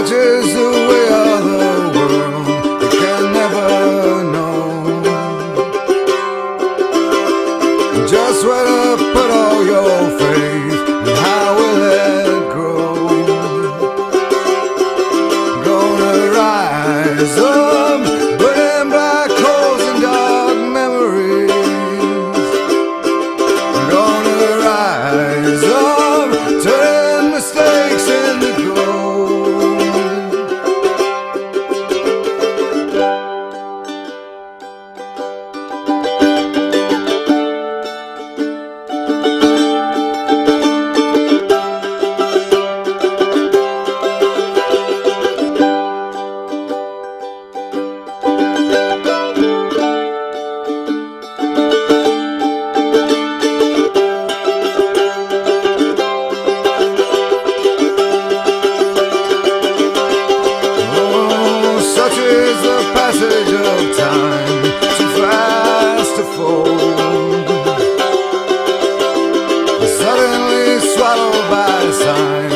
Such is the way of the world, you can never know just where to put all your faith and how will it grow. Gonna rise up, burning black holes and dark memories. Gonna rise up, turning mistakes into gold. Such is the passage of time, too fast to fold, suddenly swallowed by sign.